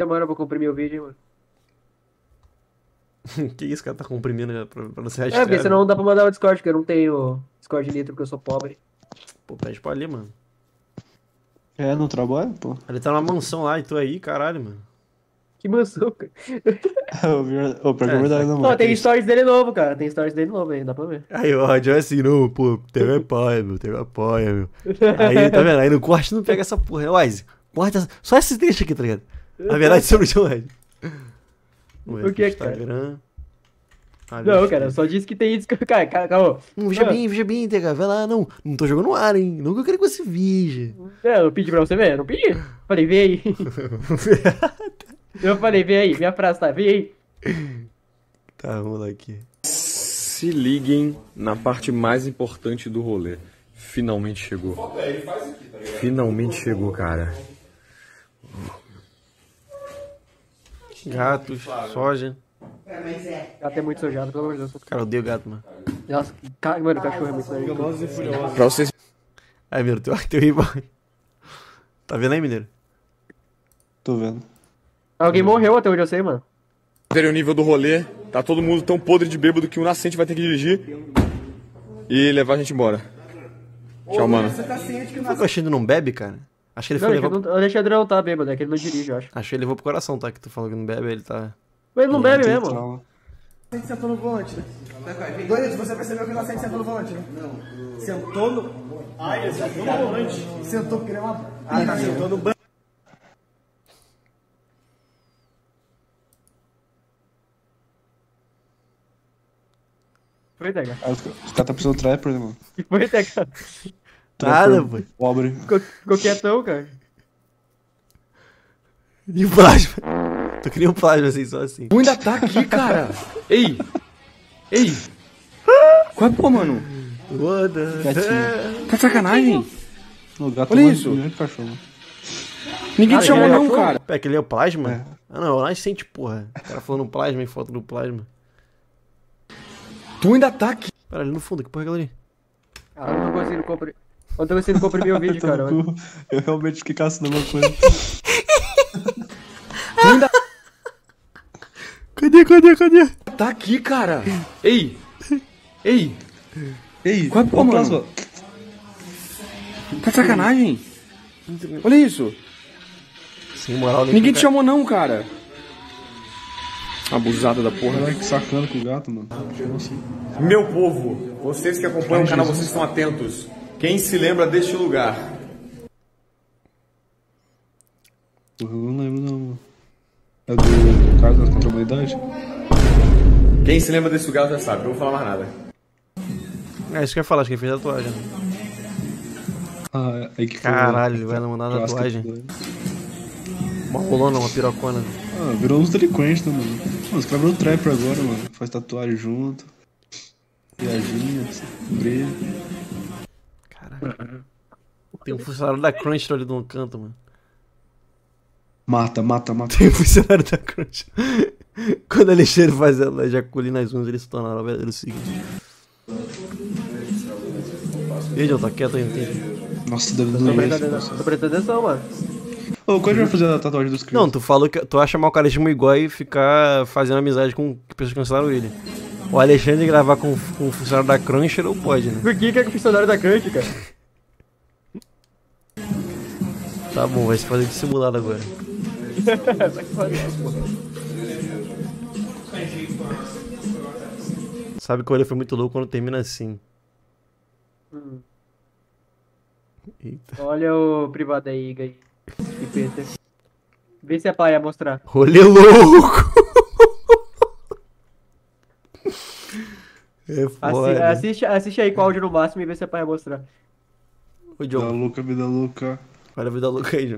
Mano, eu vou comprimir o vídeo, hein, mano. Que isso, cara tá comprimindo já pra você É, rastrear. porque senão não dá pra mandar o Discord, porque eu não tenho Discord Nitro, porque eu sou pobre. Pô, pede pra ali, mano. É, não trabalha, pô. Ele tá numa mansão lá e tu aí, caralho, mano. Que mansão, cara. Ô, pior que é verdade, não, Ó, mano. tem stories dele novo, cara. Tem stories dele novo aí, dá pra ver. Aí o Rod é assim, não, pô, teve apoia, meu, teve apoia, meu. Aí, tá vendo? Aí no corte não pega essa porra. Wise, corta só esse trecho aqui, tá ligado? A verdade sobre o John Red. O que, cara? Instagram. Não, cara, eu só disse que tem isso. Cara, calma. Veja bem, Tega, vai lá, não tô jogando no ar, hein? Nunca quero que você veja. É, eu pedi pra você ver, eu não pedi. Falei, vem aí. Eu falei, vem aí, minha frase tá, vem aí. Tá, vamos lá aqui. Se liguem na parte mais importante do rolê. Finalmente chegou. Finalmente chegou, cara. Gatos, soja. Gato é muito sujado, pelo amor de Deus. Cara, eu odeio gato, mano. Nossa, mano, o cachorro é muito nojento. Pra vocês Aí, Mineiro, teu rival. Tá vendo aí, Mineiro? Tô vendo. Alguém morreu até onde eu sei, mano. verem o nível do rolê, tá todo mundo tão podre de bêbado que o Nascente vai ter que dirigir e levar a gente embora. Tchau, mano. Por que o Alexandre não bebe, cara? Acho que ele Não, foi é que levar... o Alexandre não tá bêbado, é que ele não dirige, eu acho. Acho que ele levou pro coração, tá? Que tu falou que não bebe, ele tá... Mas ele não bebe Tem mesmo. trauma. A gente sentou no volante, né? Doido, você percebeu que o Inocente sentou no volante, né? Não. Sentou no... Ah, ele sentou no volante. Sentou porque ele é uma... Ah, tá, sentou no banco. Foi, Tega. Os caras tá precisando de trapper, né, mano? Que foi, Tega? Nada, pô. Pobre. Ficou quietão, cara. E o plasma? Tu queria um plasma assim, só assim. Tu ainda tá aqui, cara. Ei. Ei. Qual é, pô, mano? Gatinho. Tá de sacanagem? O gato Olha é mais isso. bonito que cachorro. Ninguém te chamou é, não, pô. cara. Pera, aquele é o plasma? É. Ah, não, é o Nascente, porra. O cara falando plasma em foto do plasma. Tu ainda tá aqui. Pera, ali no fundo, que porra é aquela ali? Ah, eu não tô conseguindo comprimir. Eu não tô conseguindo comprimir o vídeo, cara. Eu realmente fiquei caçando uma coisa. Tu ainda Cadê? tá aqui, cara. Ei. Ei. Ei, Qual é, pô, ó, mano? plasma. Tá de sacanagem? Olha isso. Sem moral Ninguém te chamou não, cara. Abusada da porra. Caralho, que sacana com o gato, mano. Meu povo, vocês que acompanham o canal, vocês estão atentos. Quem se lembra deste lugar? Porra, eu não lembro, não, mano. É do Carlos da Contra a Humanidade? Quem se lembra desse lugar já sabe, não vou falar mais nada. É isso que eu ia falar, acho que ele fez tatuagem. Ah, aí que foi. Caralho, ele vai mandar Clássica tatuagem. tatuagem. Uma rolona, uma pirocona. Ah, virou uns delinquentes, né, mano? Mano, os caras viram trapper agora, mano. Faz tatuagem junto. Viaginha, brilho. Caralho. Tem um funcionário da Crunchyroll ali no canto, mano. Mata. Tem um funcionário da Crunch. Quando o Alexandre faz ela ejaculina nas unhas, ele se torna o seguinte. E aí, John, tá quieto aí, não tem? Nossa, deve Tô doer prestando isso. tô prestando atenção, mano. Ô, quando a gente vai fazer a tatuagem dos crianças? Não, tu falou que tu acha mal o carisma igual e ficar fazendo amizade com pessoas que cancelaram ele. O Alexandre gravar com um funcionário da Crunchyroll pode, né? Por que é que o funcionário da Crunch, cara? Tá bom, vai se fazer dissimulado agora. Sabe que o olho foi muito louco quando termina assim. Eita. Olha o privado aí, Iga aí. E Peter. Vê se a pai ia mostrar. Rolê louco! É foda. Assiste aí com áudio no máximo e vê se a pai ia mostrar. Ô, Vida John, louca, vida louca. olha a vida louca aí, John.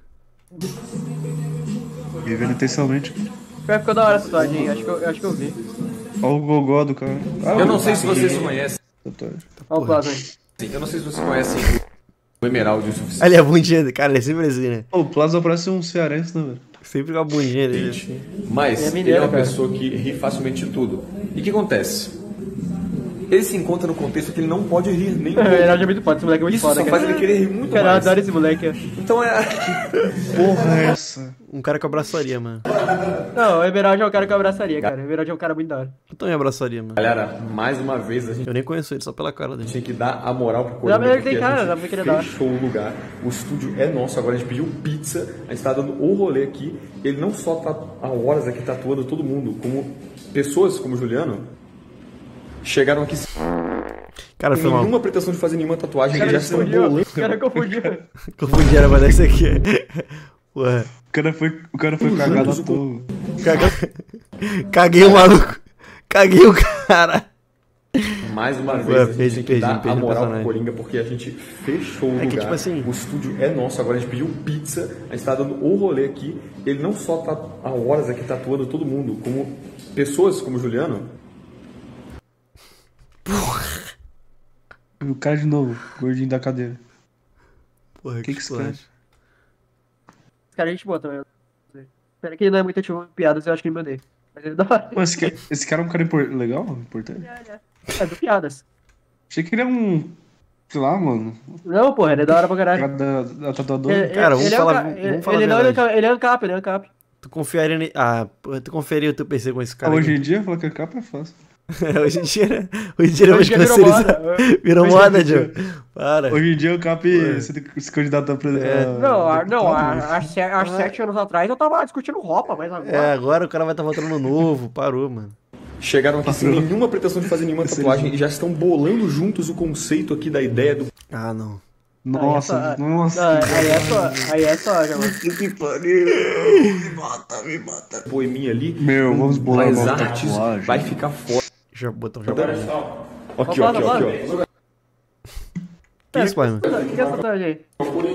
Vivendo intensamente. Pior que ficou da hora essa tatuagem, hein? Acho que eu vi. Olha o gogó do cara. Eu não sei se vocês conhecem. Tatuagem. Olha o plasma aí. Eu não sei se vocês conhecem o Emerald o suficiente. Ali a bundinha, cara, ele é sempre assim, né? Ô, o Plaza parece um cearense, né, velho? Sempre com a bundinha dele assim. Mas É ele mineiro, é uma cara. pessoa que ri facilmente de tudo. E o que acontece? ele se encontra no contexto que ele não pode rir nem um O pouco. Everaldi é muito foda, esse moleque é muito Isso foda, só faz ele querer rir muito Cara, eu mais. adoro esse moleque. Então é... Porra, é essa? Um cara que eu abraçaria, mano. Não, o Everaldi é o cara que eu abraçaria, cara. O Everaldi é um cara muito da hora. Eu também abraçaria, mano. Galera, mais uma vez a gente Eu nem conheço ele, só pela cara dele. tinha que dar a moral pro Dá Coringa, pra ele porque tem cara, a dá pra gente ele dar. fechou o lugar. O estúdio é nosso, agora a gente pediu pizza, a gente tá dando o rolê aqui. Ele não só tá há horas aqui tatuando todo mundo, como pessoas como o Juliano chegaram aqui sem Cara, foi mal. nenhuma pretensão de fazer nenhuma tatuagem e já estão Confundiu, bolando. o cara confundiu. Confundi, era pra dar isso aqui. Ué. O cara foi cagado à toa. Caguei o maluco. Caguei o cara. Mais uma Ué, vez, a gente perdi, tem que perdi, dar perdi a o moral pro personagem. Coringa, porque a gente fechou o É que, lugar. tipo assim- O estúdio é nosso, agora a gente pediu pizza, a gente tá dando o rolê aqui. Ele não só tá há horas aqui tatuando todo mundo, como pessoas como o Juliano. O cara de novo, gordinho da cadeira. Porra, Que você quer? acha? Esse cara é gente boa também. Pena que ele não é muito ativo em piadas, eu acho que ele me odeia. Mas ele é da hora. Pô, esse cara é um cara legal, importante. É do piadas. Achei que ele é um. Sei lá, mano. Não, porra, ele é da hora pra caralho. Cara da tatuadora. Cara, vamos ele é falar- um ca- vamos falar ele a não, verdade. ele é ANCAP, ele é ANCAP. Tu confiaria nele. Ah, porra, tu confiaria o teu PC com esse cara. Hoje aqui? em dia, falar que a capa é fácil. Hoje em dia, hoje em dia ele é mais Hoje em dia virou cancerizado. moda. Virou Hoje em moda, dia- Joe. Para. Hoje em dia o Cap se candidata a presidente. Não, há 7 anos atrás eu tava discutindo roupa, mas agora... É, agora o cara vai estar votando no novo. Parou, mano. Chegaram aqui sem nenhuma pretensão de fazer nenhuma tatuagem e já estão bolando juntos o conceito aqui da ideia do Ah, não. Nossa, Não, nossa. aí é só, já, mano. Que pariu. Me mata. poeminha ali. Meu, vamos bolar as uma artes, tatuagem. vai ficar foda. Já botou já. Aqui, ó, aqui, ó, aqui, ó. Que isso, pai, mano? O que é essa tatuagem aí?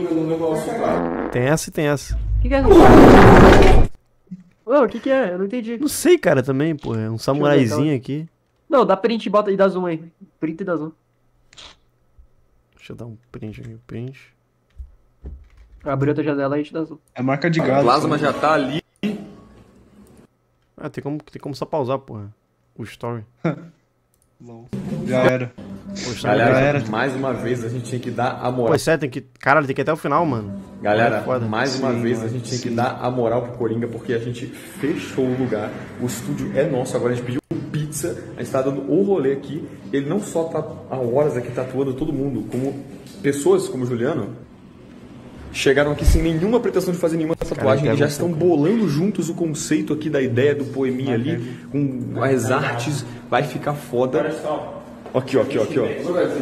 Tem essa e tem essa. O que é essa tatuagem? Ô, o que é? Eu não entendi. Não sei, cara, também, pô. É um samuraizinho aqui. Não, dá print e bota e dá zoom aí. Print e dá zoom. Deixa eu dar um print aqui. Print. Abriu outra janela e a gente dá zoom. É marca de O gado. plasma já tá ali. Ah, tem como só pausar, porra. O story. Já era. O story Galera, Já era. mais uma vez a gente tinha que dar a Pô, moral. é sério, tem que. Caralho, tem que ir até o final, mano. Galera, É foda. mais uma vez a gente tinha que dar a moral pro Coringa, porque a gente fechou o lugar. O estúdio é nosso, agora a gente pediu pizza, a gente tá dando o rolê aqui. Ele não só tá há horas aqui tatuando todo mundo, como pessoas como o Juliano chegaram aqui sem nenhuma pretensão de fazer nenhuma tatuagem quero e já um estão pouco. bolando juntos o conceito aqui da ideia do poeminha ali, com as artes, vai ficar foda. Aqui, ó, aqui, ó, aqui, ó.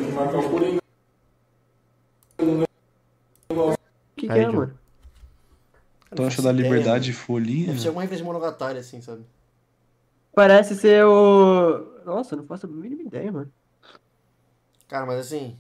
O que Aí, é, Joe. mano? Tocha da Liberdade, folhinha. alguma referência monogatari, assim, sabe? Parece ser o... Nossa, eu não faço a mínima ideia, mano. Cara, mas assim.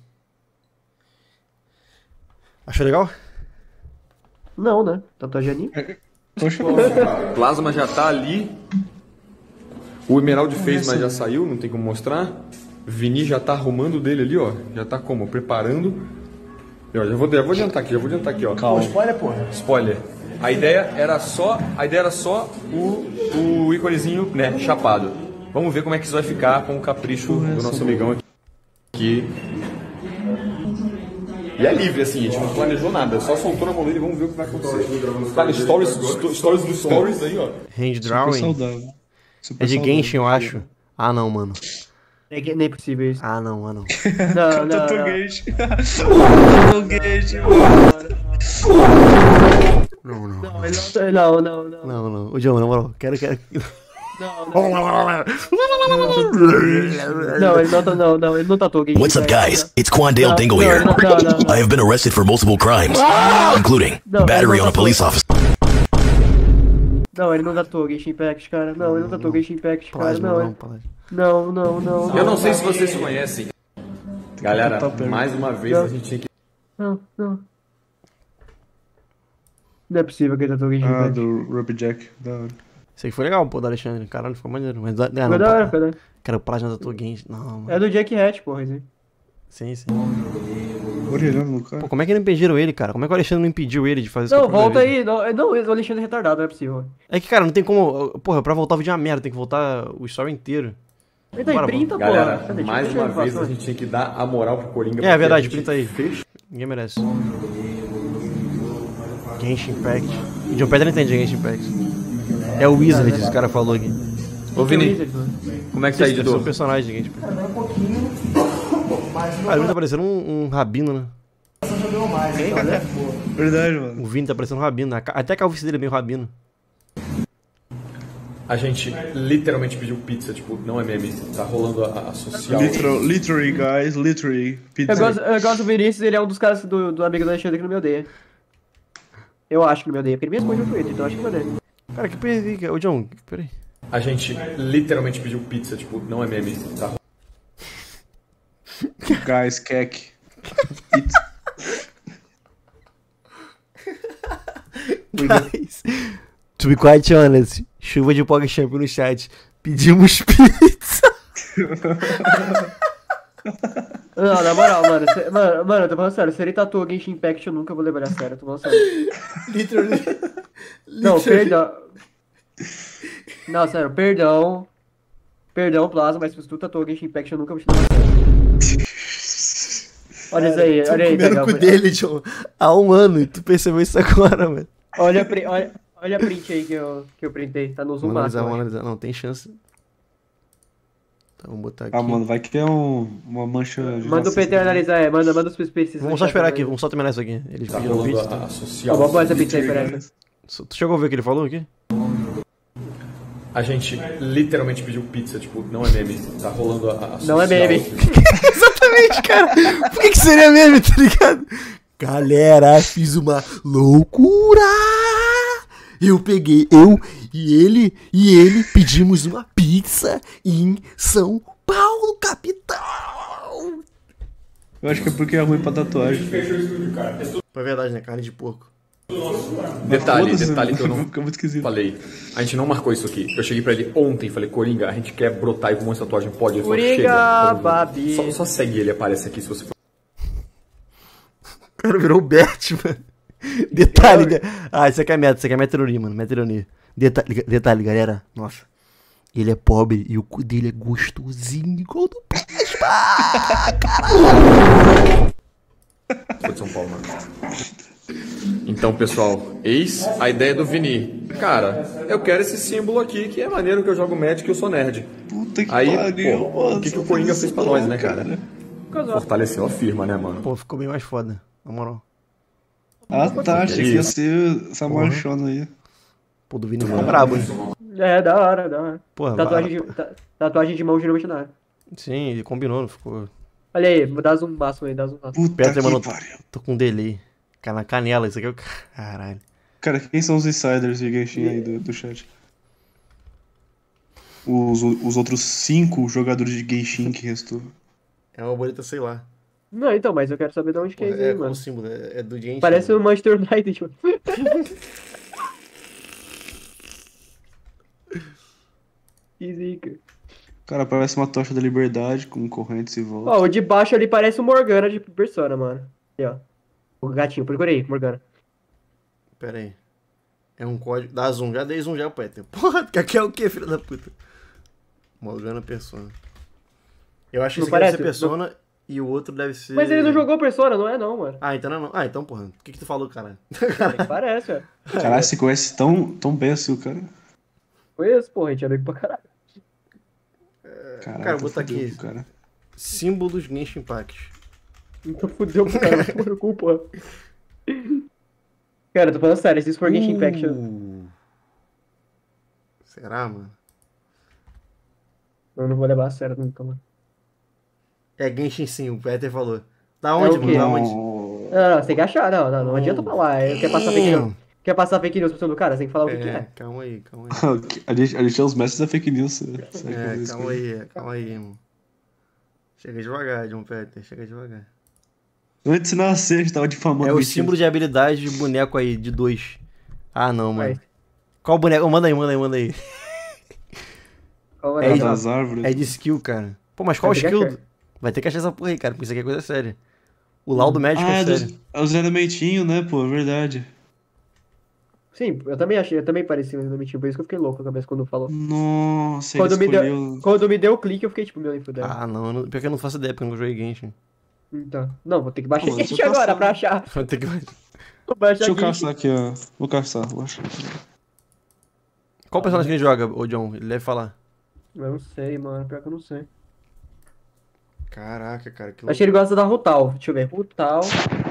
Achou legal? Não, né? Tatuagem anime? Tocha Plasma já tá ali. O Emerald fez, mas já saiu, não tem como mostrar. Vini já tá arrumando o dele ali, ó. Já tá como? Preparando. E, ó, já vou adiantar aqui, ó. Calma. Spoiler, porra. Spoiler. A ideia era só o íconezinho, né, chapado. Vamos ver como é que isso vai ficar com o capricho do nosso amigão aqui. E é livre, assim, a gente não planejou nada, só soltou na mão dele e vamos ver o que vai acontecer. Tá no stories do stories aí, ó. Hand Super drawing. saudável. Super É de saudável. Genshin, eu acho. Ah, não, mano. Nem é possível isso. Ah, não. Não, não, Tatu não. Genshin. Tatu Genshin, mano. Não. Não, ele não. Não. Ô, John, na moral, quero. Não, ele não tatuou alguém. What's up, guys? It's Quandale Dingle here. No. I have been arrested for multiple crimes, including No, battery no, on a no. police officer. Não, ele não tatuou Genshin Impact, cara. Não, ele não tatuou Genshin Impact, cara. Plasma, Não, não, plasma. não. Eu não sei se vocês conhecem. Galera, Tá perto. mais uma vez a gente tinha que... Não. Não é possível que ele tatuou Genshin Ah, Impact. do Ruby Jack. Da hora. Isso aí foi legal, pô, da Alexandre. Caralho, ficou maneiro. Mas não, Foi da hora, foi da hora. Cara, o plasma da tua Genshin. Não, mano. É do Jack Hatch, porra, isso aí. Sim. Orelhando no cara. Pô, como é que não impediram ele, cara? Como é que o Alexandre não impediu ele de fazer isso? Não, com a primeira volta vez? aí. Não, o Alexandre é retardado, não é possível. É que, cara, não tem como. Porra, pra voltar o vídeo é uma merda, tem que voltar o story inteiro. Então, Bora, printa, pô. Galera, Cadê? mais Deixa eu uma ver vez a informações. gente tinha que dar a moral pro Coringa. É porque verdade, a gente printa aí. fez- Ninguém merece. Genshin Impact. O John Pedro não entende Genshin Impact. É o Wizard, esse cara falou aqui. Ô, Vini, Wizard, mano. como é que tá aí, Deve ser um editor? personagem de Genshin Impact. Ah, ele tá parecendo um rabino, né? Verdade, mano. O Vini tá parecendo um rabino. Até a calvície dele é meio rabino. A gente literalmente pediu pizza, tipo, não é meme. Tá rolando a social. Literally, guys, literally. Pizza. Eu gosto do Vinícius, ele é um dos caras do amigo do Alexandre que não me odeia. Eu acho que não me odeia, porque ele me responde no Twitter, então eu acho que me odeia. Cara, que perdi. Ô, John, peraí. A gente literalmente pediu pizza, tipo, não é meme. Tá Guys, kek. Pizza. Guys, to be quite honest, chuva de PogChamp no chat. Pedimos pizza. Não, na moral, mano. Mano, eu tô falando sério. Se ele tatuou Genshin Impact, eu nunca vou levar ele a sério. Eu tô falando sério. Literally. Não, perdão. Não, sério, perdão. Perdão, Plaza, mas se tu tatuou Genshin Impact, eu nunca vou te levar a sério. Olha isso aí, olha aí, Comendo Tagal. o cu dele, John, há um ano, e tu percebeu isso agora, mano. Olha a print aí que eu printei. Tá no zoom Vamos analisar, máximo. vamos eu acho. analisar. Não, tem chance. Tá, vamos botar aqui. Ah, mano, vai que é uma mancha de Manda o PT racista. analisar, manda os PCs. Vamos só esperar aqui, vamos só terminar isso aqui. Eles Tá pediram rolando pizza. a social. Vamos pôr essa pizza aí, peraí. Tu chegou a ver o que ele falou aqui? A gente literalmente pediu pizza, tipo, não é meme. Tá rolando a social. Não é meme. Exatamente, cara. Por que seria meme, tá ligado? Galera, fiz uma loucura. Eu peguei, eu e ele pedimos uma pizza em São Paulo, capital. Eu acho que é porque é ruim pra tatuagem. É verdade, né? Carne de porco. Detalhe Foda-se, que eu não Fica muito esquisito. falei. A gente não marcou isso aqui. Eu cheguei pra ele ontem e falei, Coringa, a gente quer brotar e com uma tatuagem pode. Ele falou, Coringa, chega. Babi. Só segue ele, aparece aqui se você for. O cara virou o Batman. Detalhe, né? Ah, isso aqui é meta, isso aqui é meta ironia, mano. Meta ironia. Detalhe, galera. Nossa. Ele é pobre e o cu dele é gostosinho, igual do Sou de São Paulo, mano. Então, pessoal, eis a ideia do Vini. Cara, eu quero esse símbolo aqui, que é maneiro que eu jogo Magic e eu sou nerd. Puta que Aí, pariu, pô, mano. o que o só Coringa faz fez isso pra nós, não, né, cara? Fortaleceu a firma, né, mano? Pô, ficou bem mais foda. Na moral. Ah, tá. Achei que ia Isso. ser essa manchona aí. Pô, do Vini ficou brabo, hein? É, da hora, da hora. Porra, Tatuagem de mão geralmente não é. Sim, ele combinou, não ficou. Olha aí, dá zoom máximo aí, dá zoom máximo. Puta Peter, que mano, pariu. tô com um delay. Cara, na canela, isso aqui é o. Caralho. Cara, quem são os insiders de Genshin aí do chat? Os outros 5 jogadores de Genshin que restou. É uma boleta, sei lá. Não, então, mas eu quero saber de onde que é isso aí, Qual mano. o símbolo? É do Genshin. Parece o Manchester United, mano. Que zica. Cara, parece uma tocha da liberdade com correntes e volta. Ó, o de baixo ali parece o Morgana de Persona, mano. Aí, ó. O gatinho, procurei, Morgana. Pera aí. É um código. Dá zoom, já dei zoom já, Peter. Porra, que é o que, filho da puta? Morgana Persona. Eu acho que Não esse aqui deve parece? ser Persona e o outro deve ser. Mas ele não jogou Persona, não é não, mano. Ah, então não. Ah, então, porra. O que tu falou, cara? Parece, ó. Caralho, você conhece tão bem assim o cara. Conheço, porra, a gente é amigo pra caralho. Caralho, Cara, tá vou botar fudeu aqui. com o cara. Símbolos Genshin Impact. Então fudeu pro cara, vai tomar no cu, porra. Cara, eu tô falando sério, se isso for Genshin Impact, Será, mano? eu não vou levar a sério nunca, mano. É Genshin sim, o Peter falou. Da onde, o mano? quê? Da onde? Não, você tem que achar, não adianta falar. Quer passar fake news? Quer passar fake news pra cima do cara? Você tem que falar o que que é. Calma aí. A gente é os mestres da fake news. Calma aí, irmão. Chega devagar, John Peter, chega devagar. Antes de nascer, a gente tava difamando É o mentiras. símbolo de habilidade de boneco aí, de 2. Ah, não, mano. Aí. Qual boneco? Oh, manda aí. Qual É é? Das árvores. É de skill, cara. Pô, mas qual Vai ter que skill? achar. Vai ter que achar essa porra aí, cara, porque isso aqui é coisa séria. O laudo médico é sério. É os elementinhos, né, pô? É verdade. Sim, eu também achei, eu também parecia um mentiu, por isso que eu fiquei louco na cabeça quando falou. Nossa, ele Quando me escolheu. quando me deu o clique, eu fiquei tipo, meu, nem fudeu. Ah, não, pior que eu não faço ideia, porque eu não joguei Genshin. Então, não, vou ter que baixar Ah, mano, Genshin deixa eu agora caçar. pra achar. Vou ter que... Vou baixar Deixa eu Genshin. caçar aqui, ó. Vou caçar, vou achar. Qual personagem que ele joga, ô John? Ele deve falar. Eu não sei, mano, pior que eu não sei. Caraca, cara, que Acho que ele gosta da Rutal, deixa eu ver, Rutal,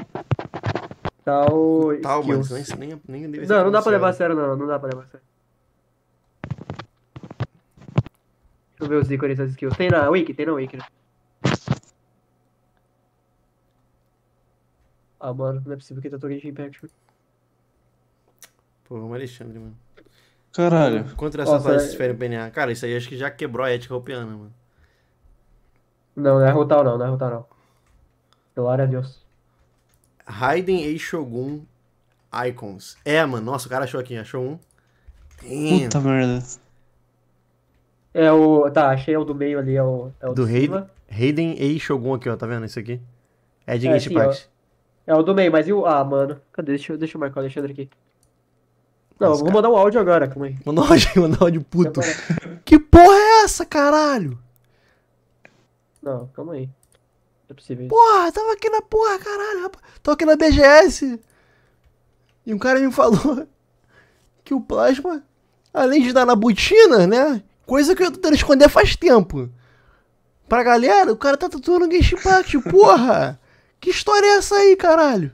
Tal, mano, skills. isso nem deve ser Não, não dá pra levar a pronunciado. sério não, não dá pra levar a sério. Deixa eu ver os ícones das skills. Tem na Wiki, né? Ah, mano, não é possível que tá Genshin Impact. Pô, vamos Alexandre, mano. Caralho. Contra essa Nossa, fase de esfera em PNA. Cara, isso aí acho que já quebrou a ética roupiana, mano. Não, não é Rutal não, não é Rutal não. Glória a Deus. Raiden e Shogun Icons. É, mano, nossa, o cara achou aqui, achou um. Damn. Puta merda. É o. Tá, achei o do meio ali, é o Do de cima. Raiden e Shogun aqui, ó, tá vendo isso aqui? É de É, Genshin sim, ó. Impact. É o do meio, mas e o. Ah, mano. Cadê? Deixa eu marcar o Alexandre aqui. Não, Nossa, eu vou mandar um áudio agora, calma aí. Manda um áudio, manda um áudio puto. Agora. Que porra é essa, caralho? Não, calma aí. Não é possível isso. Porra, tava aqui na porra, caralho, rapaz. Tô aqui na BGS. E um cara me falou que o plasma, além de dar na botina, né? Coisa que eu tô tentando esconder faz tempo. Pra galera, o cara tá tatuando no Genshin Impact, porra. Que história é essa aí, caralho?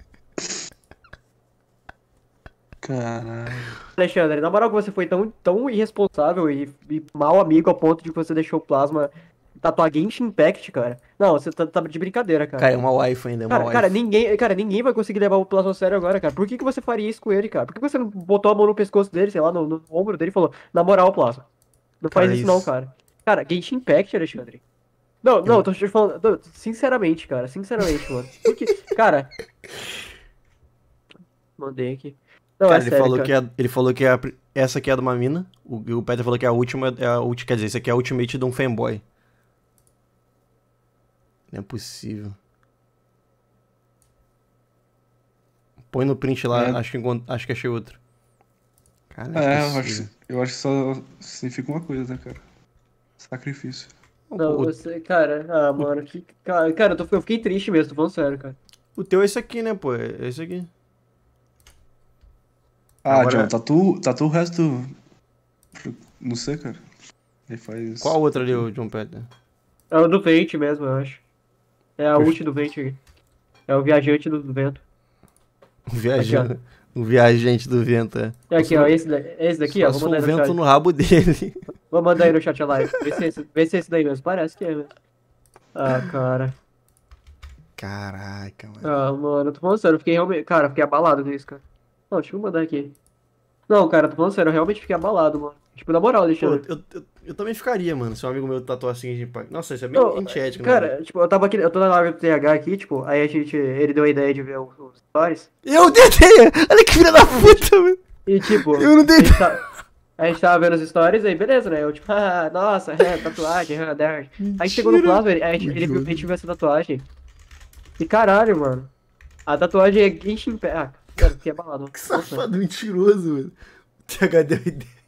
Caralho. Alexandre, na moral que você foi tão irresponsável e mau amigo ao ponto de que você deixou o plasma tatuar Genshin Impact, cara. Não, você tá de brincadeira, cara. Cara, é uma wife ainda, é uma wife. Cara, ninguém vai conseguir levar o plasma a sério agora, cara. Por que você faria isso com ele, cara? Por que você não botou a mão no pescoço dele, sei lá, no ombro dele e falou, na moral, plasma? Não Cara, faz isso não, isso. cara. Cara, Genshin Impact, Alexandre. Não, não, tô te falando, não, sinceramente, cara, sinceramente, mano. Porque, cara... Mandei aqui. Não, Cara, é sério, cara. ele falou que essa aqui é de uma mina. O Peter falou que a última é a última. Quer dizer, essa aqui é a ultimate de um fanboy. Não é possível. Põe no print lá, É. acho que achei outro. Cara, não É, é eu possível. acho que só significa uma coisa, né, cara? Sacrifício. Não, você, cara, ah, mano, cara, eu fiquei triste mesmo, tô falando sério, cara. O teu é esse aqui, né, pô? É esse aqui. Ah, Agora- John, tatu o resto. Não sei, cara. Ele faz. Qual outro ali, o John Peter? É o do Vente mesmo, eu acho. É a ult do Vente aqui. É o viajante do vento. O viajante do vento, é. É aqui, ó, esse daqui, ó, Só vou o mandar aí no vento chat. no rabo dele. Vou mandar aí no chat a live. Vê se é esse daí mesmo. Parece que é mesmo. Ah, cara. Caraca, mano. Ah, mano, eu tô falando sério, eu fiquei realmente. Cara, eu fiquei abalado com isso, cara. Não, deixa eu mandar aqui. Não, cara, eu tô falando sério, eu realmente fiquei abalado, mano. Tipo, na moral, Pô, Alexandre. eu também ficaria, mano, se um amigo meu tatuar assim de Impact. Nossa, isso é bem Não, antiético, né? cara, tipo, eu tô na live do TH aqui, tipo, aí ele deu a ideia de ver os stories. Eu tentei! Olha que filha da puta, mano! E tipo, Eu não dei- a gente tava vendo os stories, aí beleza, né? Eu tipo, ah, nossa, tatuagem, nerd. Aí chegou no plasma, a gente viu essa tatuagem. E caralho, mano. A tatuagem é Genshin Impact. Ah, cara, fiquei abalado. Que safado mentiroso, mano. O TH deu ideia.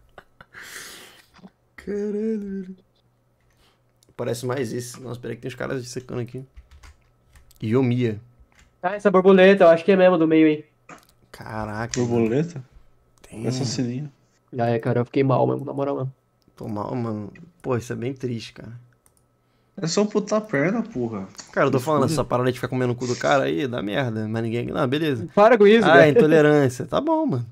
Caralho, velho. Parece mais esse. Nossa, peraí que tem uns caras secando aqui. Yomiya. Ah, essa borboleta, eu acho que é mesmo do meio aí. Caraca. Borboleta? Tem. Assassininho. Ah, é, cara, eu fiquei mal mesmo, na moral mesmo. Tô mal, mano. Pô, isso é bem triste, cara. É só amputar a perna, porra. Cara, eu tô falando, essa parada de ficar comendo o cu do cara aí, dá merda. Mas ninguém. Não, beleza. Para com isso, Ah, velho. intolerância. Tá bom, mano.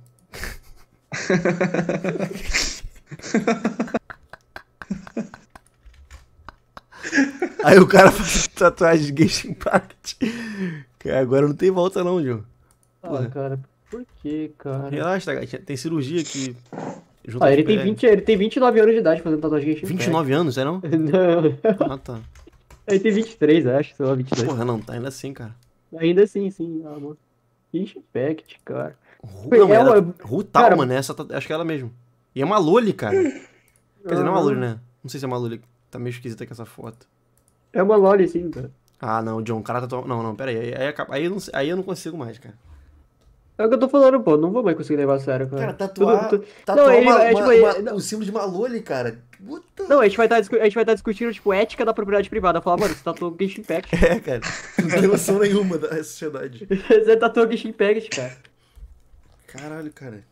Aí o cara faz tatuagem de Genshin Impact. Cara, agora não tem volta não, João. Ah, cara, por que, cara? Relaxa, tá, tem cirurgia aqui. junto Ah, às ele tem pernas. ele tem 29 anos de idade fazendo tatuagem de Genshin Impact. 29 anos, é não? Não, Ah, tá. ele tem 23, acho, sei lá, 22. Porra, não, tá ainda assim, cara. Ainda assim, sim, ah, mano. Genshin Impact, cara. Não, É ela, uma- Rutal, cara- mano, essa, acho que é ela mesmo. E é uma Loli, cara. Quer dizer, não é uma Loli, né? Não sei se é uma Loli. Tá meio esquisita com essa foto. É uma loli, sim, cara. Ah, não, John, o cara tá... Não, pera aí. Aí eu não consigo mais, cara. É o que eu tô falando, pô. Não vou mais conseguir levar a sério, cara. Cara, tatuar, Não, tatuar ele, é, tipo, o símbolo de Malone, cara. Puta. não, a gente vai estar discutindo, tipo, ética da propriedade privada. Falar, mano, você tatuou Genshin Impact. É, cara. Não tem noção nenhuma da sociedade. Você tatuou Genshin Impact, cara. Caralho, cara.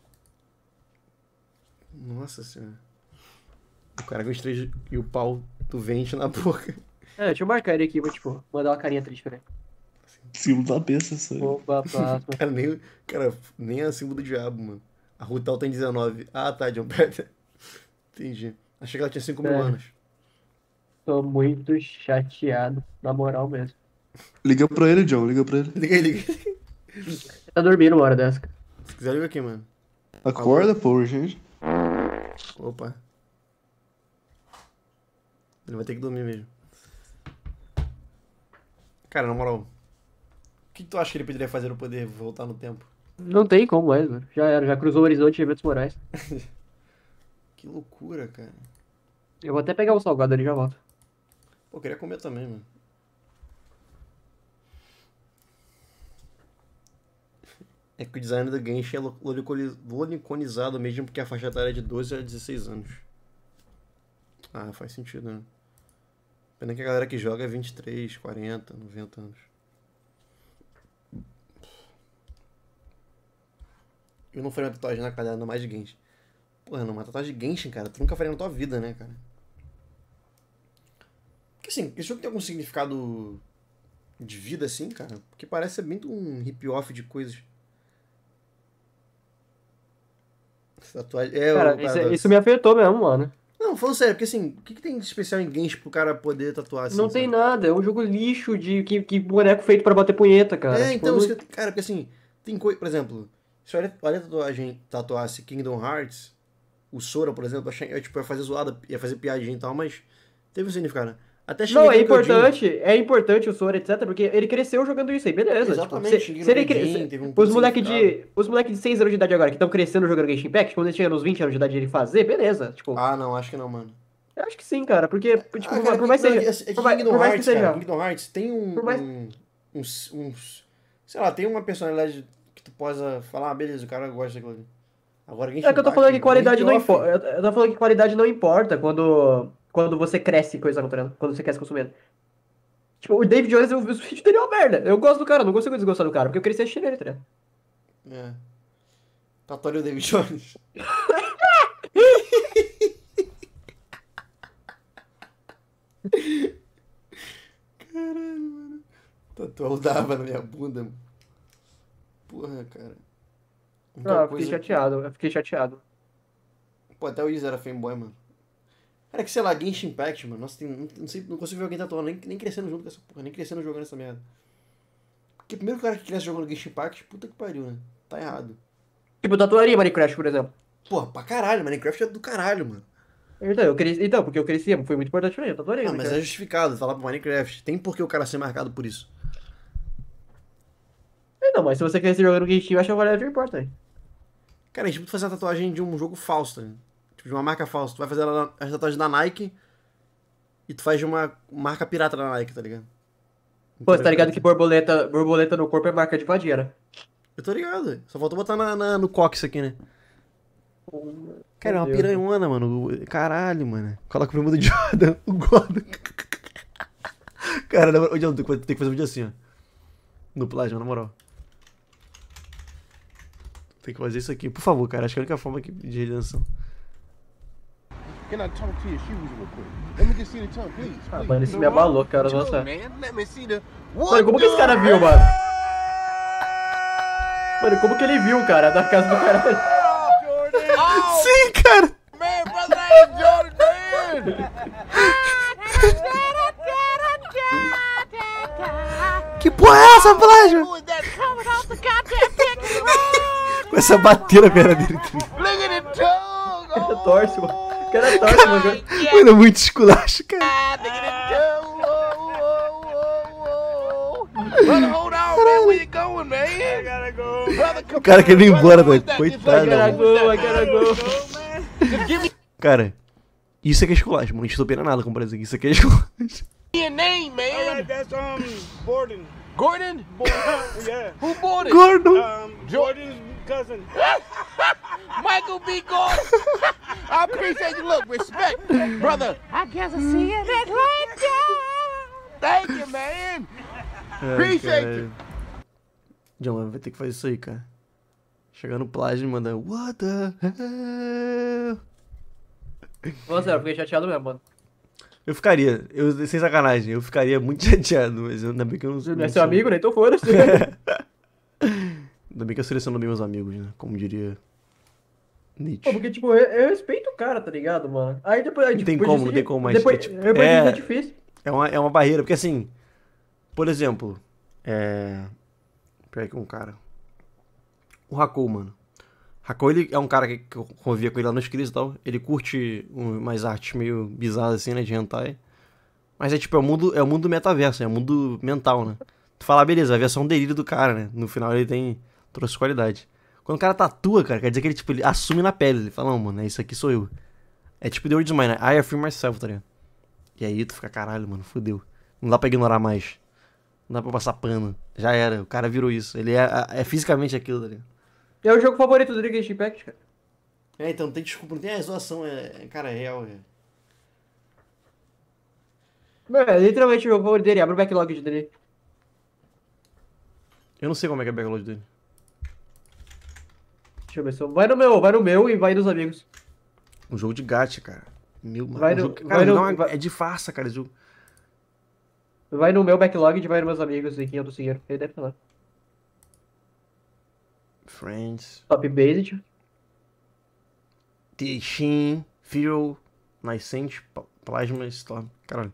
Nossa senhora. O cara com estrela e o pau do vente na boca. É, deixa eu marcar ele aqui, vou, tipo, mandar uma carinha triste pra ele. Símbolo da besta, sabe? Opa, plasma. Cara, nem é símbolo do diabo, mano. A Rutal tem 19. Ah, tá, John Peter. Entendi. Achei que ela tinha 5 mil anos. Tô muito chateado, na moral mesmo. Liga pra ele, John, liga pra ele. Liga aí, liga. Você tá dormindo uma hora dessa, cara. Se quiser, liga aqui, mano. Acorda, pô, gente. Opa. Ele vai ter que dormir mesmo. Cara, na moral. O que tu acha que ele poderia fazer pra poder voltar no tempo? Não tem como mais, mano. Já era, já cruzou o horizonte de eventos morais. Que loucura, cara. Eu vou até pegar o salgado ali e já volto. Pô, eu queria comer também, mano. É que o design do Genshin é loliconizado mesmo porque a faixa etária é de 12 a 16 anos. Ah, faz sentido, né? Pena que a galera que joga é 23, 40, 90 anos. Eu não faria uma tatuagem na cara, ainda mais de Genshin. Porra, não, uma tatuagem de Genshin, cara, tu nunca faria na tua vida, né, cara? Porque assim, esse jogo tem algum significado de vida, assim, cara? Porque parece ser bem um hip-off de coisas. Essa tatuagem... É, Cara, isso me afetou mesmo, mano. Não, falando sério, porque assim, o que tem de especial em Genshin pro cara poder tatuar assim? Não tem sabe? nada, é um jogo lixo de que boneco feito pra bater punheta, cara. É, Tipo, então, não- cara, porque assim, tem coisa, por exemplo, se olha a tatuagem tatuasse Kingdom Hearts, o Sora, por exemplo, tipo, ia fazer zoada, ia fazer piadinha e tal, mas teve um significado. Até Não, Shingeki no Kyojin- é importante o Sora, etc, porque ele cresceu jogando isso aí, beleza. Exatamente, Tipo, Shingeki se ele no Kyojin cresce, teve um os moleque significado. os moleque de 6 anos de idade agora, que estão crescendo jogando Genshin Impact, quando eles chegam nos 20 anos de idade ele fazer, beleza. Tipo, Ah, não, acho que não, mano. eu acho que sim, cara, porque, tipo, Cara, por mais que não, seja, é que por mais Kingdom que Hearts, seja, cara, Kingdom Hearts tem Por mais- sei lá, tem uma personalidade que tu possa falar, ah, beleza, o cara gosta daquilo ali. Agora, Genshin é que eu tô Impact, falando que qualidade não hip-off. importa, eu tô falando que qualidade não importa quando você cresce coisa controlando, quando você cresce consumindo. Tipo, o David Jones, os vídeos dele é uma merda. Eu gosto do cara, não consigo desgostar do cara, porque eu cresci assistindo ele, tá ligado? É. Tatuaria o David Jones. Caralho, mano. Tatuar o Dava na minha bunda. Mano. Porra, cara. Muita Não, eu fiquei chateado. Pô, até o Izzy era fanboy, mano. Cara, que sei lá, Genshin Impact, mano. Nossa, não consigo ver alguém tatuando, nem crescendo junto com essa porra, nem crescendo jogando essa merda. Porque primeiro cara que cresce jogando Genshin Impact, puta que pariu, né? Tá errado. Tipo, tatuaria Minecraft, por exemplo. Porra, pra caralho, Minecraft é do caralho, mano. Então, porque eu cresci, foi muito importante pra mim, eu tatuaria. Ah, mas é justificado falar pro Minecraft. Tem por que o cara ser marcado por isso. Não, mas se você crescer jogando Genshin, eu acho que whatever importa, hein? Cara, a gente pode fazer a tatuagem de um jogo falso, né? Tipo, de uma marca falsa. Tu vai fazer a tatuagem da Nike e tu faz de uma marca pirata da Nike, tá ligado? Pô, você tá ligado que borboleta no corpo é marca de vadia, né? Eu tô ligado. Só faltou botar no cox aqui, né? Cara, é uma piranhona, mano. Caralho, mano. Coloca o primo do Jordan, o Gordon. Cara, na moral, tem que fazer um vídeo assim, ó. No plágio, na moral. Tem que fazer isso aqui, por favor, cara. Acho que é a única forma de redenção. Can I talk to your shoes real quick? Let me just see the tongue, please. Ah, mano, isso me abalou, cara, nossa. Man, let me see the. Mano, como que esse cara viu, mano? Mano, como que ele viu, cara, da casa do cara? Sim, cara! Man, brother, that ain't Jordan, man. Que porra é essa, plágio? Who is that coming off the goddamn picture? Com essa batida na perna dele. Look at the tongue. O cara torce, mano. O cara torce, mano. Mano, é muito esculacho, cara. Look at the tongue. Brother, hold on, man. Where you going, man? I gotta go. Brother, come O cara quer ir embora, Brother, velho. who is that? Coitado, I mano. gotta go. Just give me Cara, isso aqui é esculacho, mano. Não estou pena nada com o Brasil. Isso aqui é esculacho. your name, man. All right, that's Borden. Gordon? Yeah. Who bought it? Gordon. Jordan's cousin. Michael B. Gordon. I appreciate you. Look, respect, brother. I guess I see it like that. Thank you, man. Appreciate you. John vai ter que fazer isso aí, cara. Chegar no plágio e mandar What the hell? Nossa, eu fiquei chateado mesmo, mano. Eu ficaria, sem sacanagem, eu ficaria muito chateado, mas ainda bem que eu não Não é seu amigo, né? Então foda-se. Ainda bem que eu seleciono bem meus amigos, né? Como diria Nietzsche. Pô, porque, tipo, eu respeito o cara, tá ligado, mano? Aí depois. Aí, Não tem depois como, disso, não tem como mais. Depois, Tipo, depois disso é difícil. É uma barreira, porque assim, por exemplo, peraí que um cara. O Hakou, mano. Hakou, ele é um cara que eu convivia com ele lá nos Cris e tal. Ele curte umas artes meio bizarras assim, né, de hentai. Mas é tipo, é o mundo do metaverso, é o mundo mental, né? Tu fala, beleza, a versão delírio do cara, né? No final ele trouxe qualidade. Quando o cara tatua, cara, quer dizer que ele, tipo, ele assume na pele. Ele fala, não, mano, isso aqui sou eu. É tipo The Word Mine, né? I affirm myself, tá ligado? E aí tu fica, caralho, mano, fodeu. Não dá pra ignorar mais. Não dá pra passar pano. Já era, o cara virou isso. Ele é fisicamente aquilo, tá ligado? É o jogo favorito do Genshin Impact, cara. Então não tem desculpa, não tem a zoação, cara, é real, Mano, é literalmente o jogo favorito dele. Abre o backlog dele. Eu não sei como é que é o backlog dele. Deixa eu ver só. Vai no meu e vai nos amigos. Um jogo de gacha, cara. Meu, mano. Vai Um no- jogo, vai cara, no- é de farsa, cara, esse jogo. Vai no meu backlog e vai nos meus amigos em quem eu tô seguindo. Ele deve falar. Friends. Top Based. Teishin. Firo. Nascente. Plasma Storm. Caralho.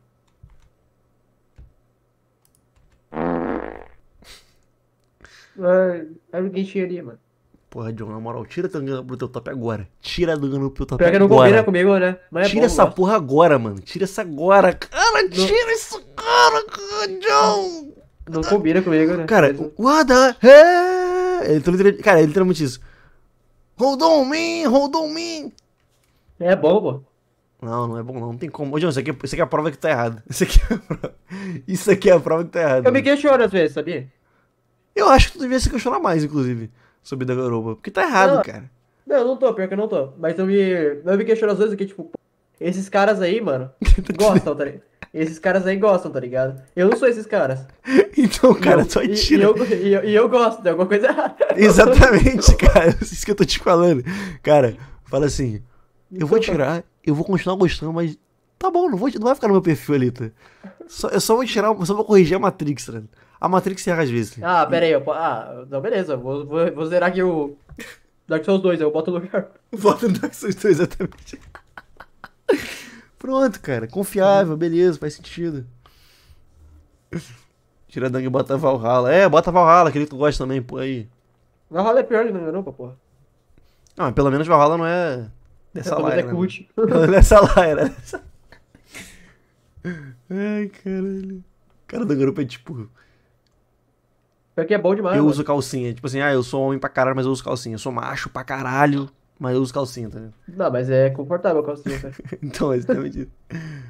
É o Genshin ali, mano. Porra, John, na moral, tira a Dangana pro teu top agora. Tira a Dangana pro teu top Pior que não agora. combina comigo, né? Mas é Tira bom, essa eu gosto. porra agora, mano. Tira essa agora. Cara, tira isso agora, John. Não combina comigo, né? Cara, Mas- what the hell? Cara, é literalmente isso. Hold on me. É bom, pô. Não, não é bom não, não tem como. Ô, John, isso aqui é a prova que tá errado. Isso aqui é a prova que tá errado. Eu me questiono às vezes, sabia? Eu acho que tu devia se questionar mais, inclusive, sobre Danganronpa. Porque tá errado, Não. cara. Não, não tô, pior que eu não tô. Mas eu me questiono às vezes que, tipo, pô, esses caras aí, mano, gostam, tá ligado? Esses caras aí gostam, tá ligado? Eu não sou esses caras. Então, cara, E só eu- tira. E eu gosto, tem alguma coisa errada. Exatamente, cara. Isso que eu tô te falando. Cara, fala assim. Eu vou tirar, eu vou continuar gostando, mas tá bom, não vai ficar no meu perfil ali, tá? Eu só vou tirar, eu só vou corrigir a Matrix, tá? A Matrix erra às vezes. Ah, pera aí, não, beleza, vou zerar aqui o Dark Souls 2, eu boto no lugar. Bota no Dark Souls 2, exatamente. Pronto, cara. Confiável, beleza, faz sentido. Tira Dang e bota Valhalla. Bota Valhalla, aquele que tu gosta também, pô, aí. Valhalla é pior de Danganronpa, porra. Não, mas pelo menos Valhalla não é dessa Pelo menos laira. é cult. Pelo menos dessa laira. Ai, caralho. Cara, do grupo é tipo... Pior que é bom demais, Eu mano. uso calcinha. Tipo assim, eu sou homem pra caralho, mas eu uso calcinha. Eu sou macho pra caralho, mas eu uso calcinha, tá ligado? Não, mas é confortável a calcinha, cara. Então, é exatamente isso.